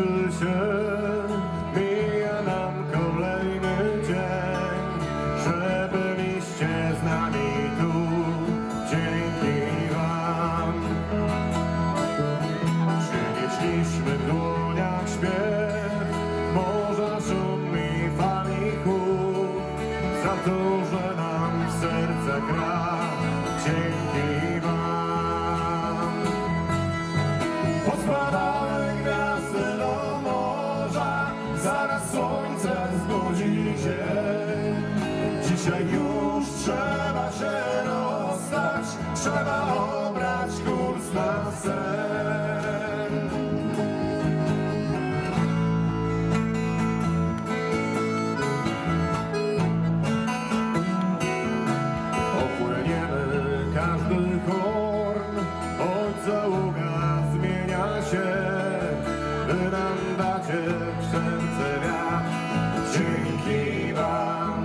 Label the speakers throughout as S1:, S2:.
S1: kończy się, mija nam kolejny dzień. Że byliście z nami tu, dzięki wam. Przynieśliśmy w dłoniach śpiew, morza szum i fali chłód. Za to, że nam w serce gra, dzięki wam. Pospadały gwiazdy do morza, zaraz słońce zbudzi się. Dzisiaj już trzeba się rozstać, trzeba obrać kurs na sen. Opłyniemy każdy horn, choć załoga zmienia się. Wy nam dacie w serce wiatr, dzięki wam.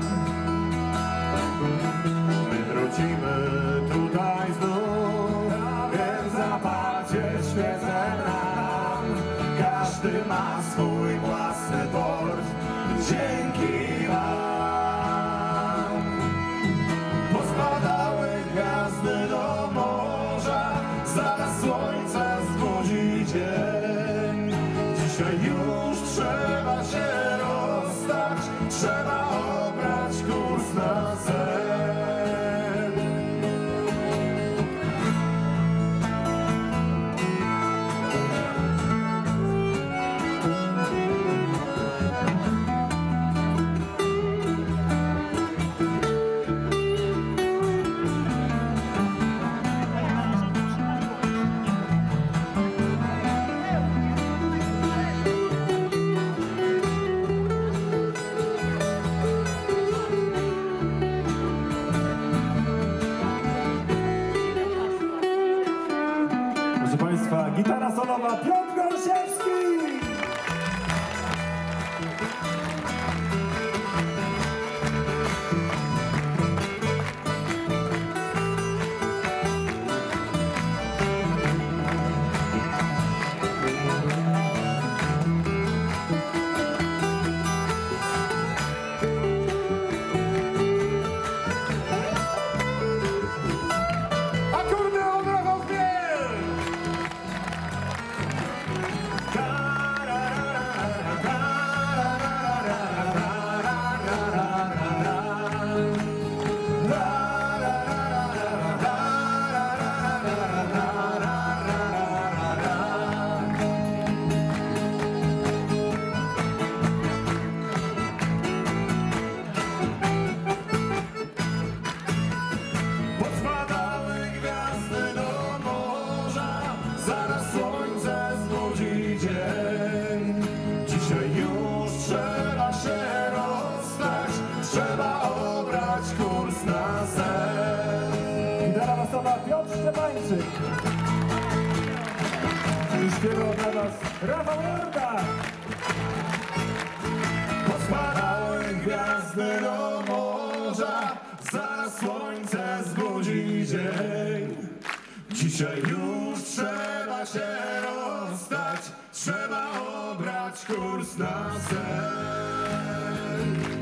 S1: My wrócimy tutaj znów, więc zapalcie świecę nam. Każdy ma swój własny port, dzięki wam. Pospadały gwiazdy do morza, zaraz słońce zbudzi dzień. Dzisiaj już trzeba się rozstać, trzeba obrać kurs na sen. Proszę Państwa, gitara solowa Piotr Gorsiewski! Zaraz słońce zbudzi dzień. Dzisiaj już trzeba się rozstać, trzeba obrać kurs na sen. Gitara basowa Piotr Szczepańczyk. I śpiewał dla was Rafał Jorda. Pospadały gwiazdy do morza, zaraz słońce zbudzi dzień. Dzisiaj już trzeba się rozstać, trzeba obrać kurs na sen.